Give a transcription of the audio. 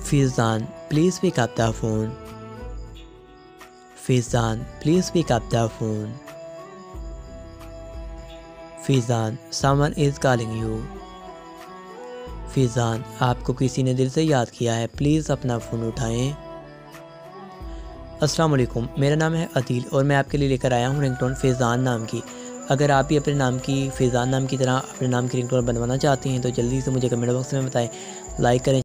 Faizan, please pick up the phone. Faizan, please pick up the phone. Faizan, someone is calling you. Faizan, आपको किसी ने दिल से याद किया है, प्लीज़ अपना फ़ोन उठाएं। अस्सलाम वालेकुम, मेरा नाम है अदील और मैं आपके लिए लेकर आया हूँ रिंगटोन फैज़ान नाम की। अगर आप भी अपने नाम की फैज़ान नाम की तरह अपने नाम की रिंगटोन बनवाना चाहते हैं तो जल्दी से मुझे कमेंट बॉक्स में बताएं, लाइक करें।